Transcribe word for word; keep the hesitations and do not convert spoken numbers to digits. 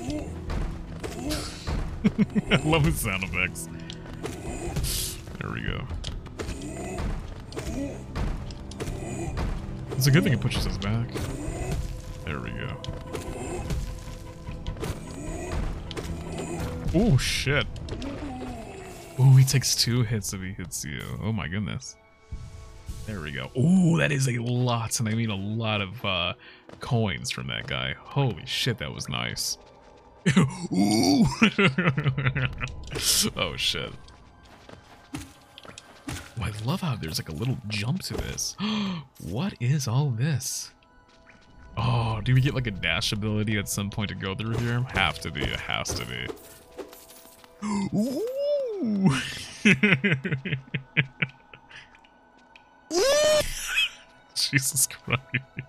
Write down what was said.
I love his sound effects. There we go. It's a good thing it pushes us back. There we go. Oh shit. Oh, he takes two hits if he hits you. Oh my goodness. There we go. Oh, that is a lot, and I mean a lot of uh, coins from that guy. Holy shit, that was nice. Ooh. Oh shit. Oh, I love how there's like a little jump to this. What is all this? Oh, do we get like a dash ability at some point to go through here? Have to be. It has to be. Ooh. Jesus Christ.